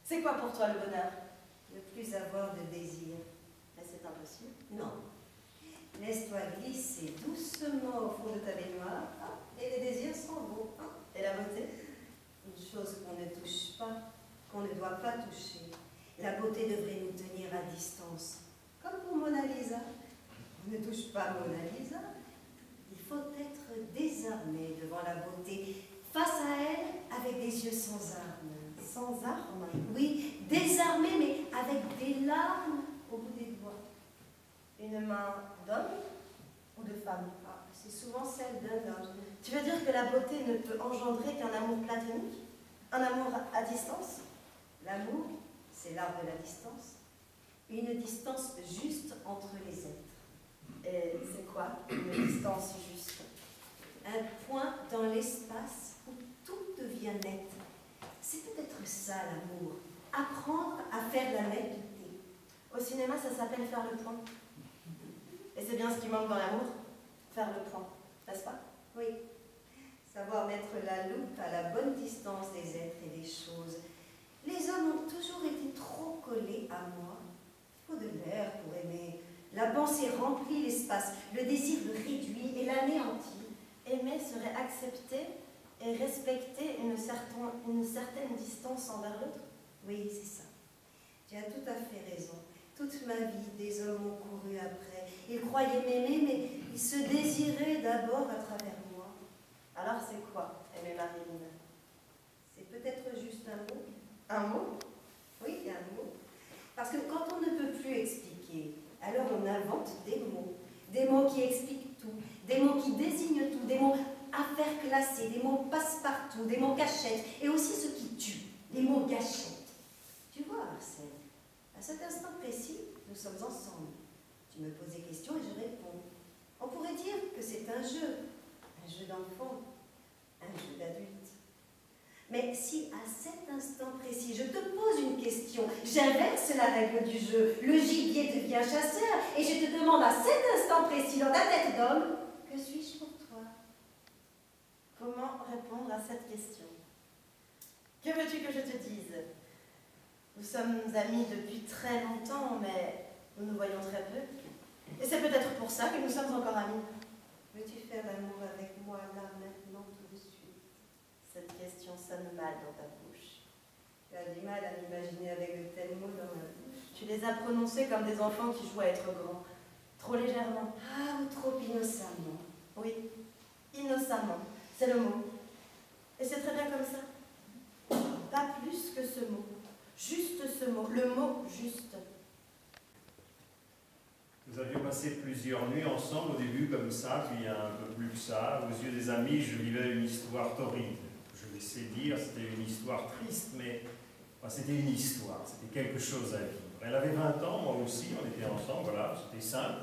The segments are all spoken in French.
C'est quoi pour toi le bonheur? Ne plus avoir de désir. Mais c'est impossible. Non. Laisse-toi glisser doucement au fond de ta baignoire, et les désirs s'en vont. Et la beauté? Une chose qu'on ne touche pas, qu'on ne doit pas toucher. La beauté devrait nous tenir à distance. Comme pour Mona Lisa. On ne touche pas Mona Lisa. Il faut être désarmé devant la beauté, face à elle, avec des yeux sans armes. Sans armes? Oui, désarmé, mais avec des larmes au bout des doigts. Une main d'homme ou de femme? C'est souvent celle d'un homme. Tu veux dire que la beauté ne peut engendrer qu'un amour platonique? Un amour à distance? L'amour, c'est l'art de la distance. Une distance juste entre les êtres. Et c'est quoi une distance juste? Un point dans l'espace où tout devient net. C'est peut-être ça l'amour. Apprendre à faire la netteté. Au cinéma, ça s'appelle faire le point. Et c'est bien ce qui manque dans l'amour, faire le point, n'est-ce pas? Oui. Savoir mettre la loupe à la bonne distance des êtres et des choses. Les hommes ont toujours été trop collés à moi. Il faut de l'air pour aimer. La pensée remplit l'espace, le désir le réduit et l'anéantit. Aimer serait accepter et respecter une certaine distance envers l'autre? Oui, c'est ça. Tu as tout à fait raison. Toute ma vie, des hommes m'ont couru après. Ils croyaient m'aimer, mais ils se désiraient d'abord à travers moi. Alors c'est quoi, aimer Marilyn? C'est peut-être juste un mot. Un mot? Oui, un mot. Parce que quand on ne peut plus expliquer, alors on invente des mots. Des mots qui expliquent tout, des mots qui désignent tout, des mots affaires classées, des mots passe-partout, des mots cachettes, et aussi ce qui tue, des mots gâchettes. Tu vois, Arsène, à cet instant précis, nous sommes ensemble. Tu me poses des questions et je réponds. On pourrait dire que c'est un jeu d'enfant, un jeu d'adulte. Mais si à cet instant précis, je te pose une question, j'inverse la règle du jeu, le gibier devient chasseur, et je te demande à cet instant précis, dans ta tête d'homme, que suis-je pour toi? Comment répondre à cette question? Que veux-tu que je te dise? Nous sommes amis depuis très longtemps, mais nous nous voyons très peu. Et c'est peut-être pour ça que nous sommes encore amis. Veux-tu faire l'amour avec moi, là, maintenant, tout de suite? Cette question sonne mal dans ta bouche. Tu as du mal à m'imaginer avec de tels mots dans ma bouche. Tu les as prononcés comme des enfants qui jouent à être grands. Trop légèrement. Ah, ou trop innocemment. Oui, innocemment. C'est le mot. Et c'est très bien comme ça. Pas plus que ce mot. Juste ce mot. Le mot juste. Nous avions passé plusieurs nuits ensemble, au début comme ça, puis un peu plus que ça. Aux yeux des amis, je vivais une histoire torride. Je laissais dire, c'était une histoire triste, mais c'était une histoire, c'était quelque chose à vivre. Elle avait 20 ans, moi aussi, on était ensemble, voilà, c'était simple.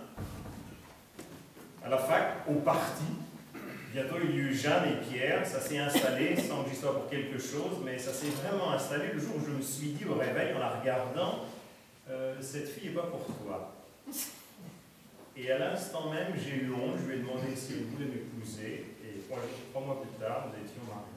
À la fac, on partit. Bientôt, il y eut Jeanne et Pierre, ça s'est installé, sans que j'y sois pour quelque chose, mais ça s'est vraiment installé le jour où je me suis dit au réveil, en la regardant, cette fille n'est pas pour toi. Et à l'instant même, j'ai eu honte, je lui ai demandé si elle voulait m'épouser, et 3 mois plus tard, nous étions mariés.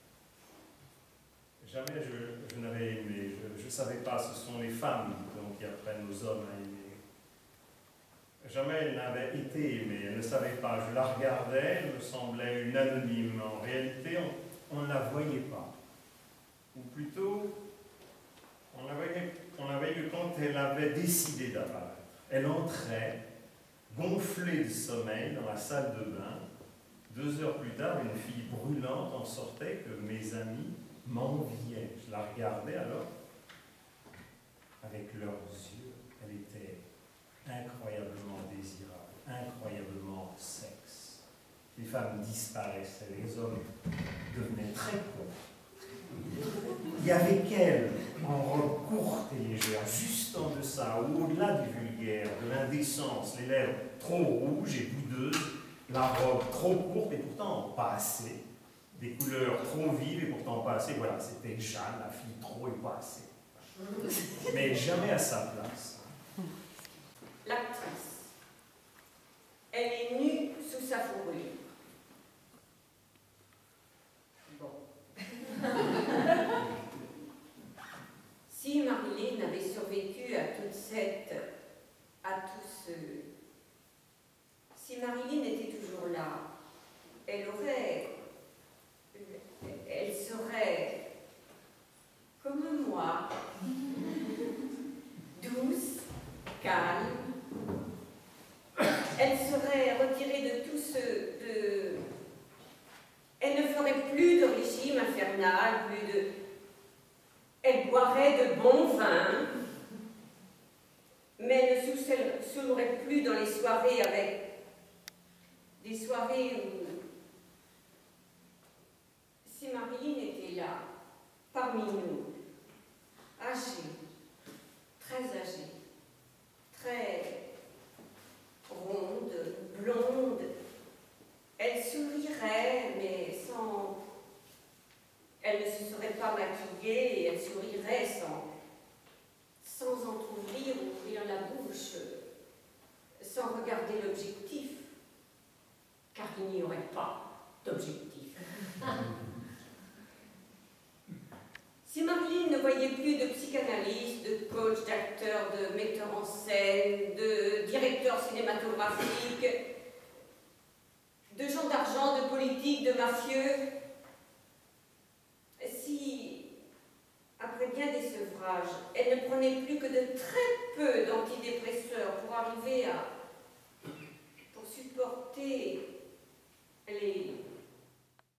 Jamais je n'avais aimé, je ne savais pas, ce sont les femmes donc, qui apprennent aux hommes à aimer. Jamais elle n'avait été aimée, elle ne savait pas. Je la regardais, elle me semblait une anonyme. En réalité, on ne la voyait pas. Ou plutôt, on la voyait que quand elle avait décidé d'apparaître. Elle entrait, gonflée de sommeil, dans la salle de bain. 2 heures plus tard, une fille brûlante en sortait que mes amis m'enviaient. Je la regardais alors, avec leurs yeux. Elle était incroyablement désirable, incroyablement sexe. Les femmes disparaissaient, les hommes devenaient très courts. Il y avait qu'elle, en robe courte et légère, juste en deçà, ou au-delà du vulgaire, de l'indécence, les lèvres trop rouges et boudeuses, la robe trop courte et pourtant pas assez, des couleurs trop vives et pourtant pas assez. Voilà, c'était Jeanne, la fille trop et pas assez. Mais jamais à sa place. L'actrice. Elle est nue sous sa fourrure. Bon. Si vin, mais ne saoulerait plus dans les soirées avec des soirées où, si Marine était là, parmi nous, âgée, très ronde, blonde, elle sourirait, mais sans... Elle ne se serait pas maquillée et elle sourirait sans entrouvrir, ouvrir la bouche, sans regarder l'objectif, car il n'y aurait pas d'objectif. Si Marine ne voyait plus de psychanalyste, de coach, d'acteur, de metteur en scène, de directeur cinématographique, de gens d'argent, de politiques, de mafieux, si, après bien des sevrages, elle ne prenait plus que de très peu d'antidépresseurs pour arriver à... pour supporter les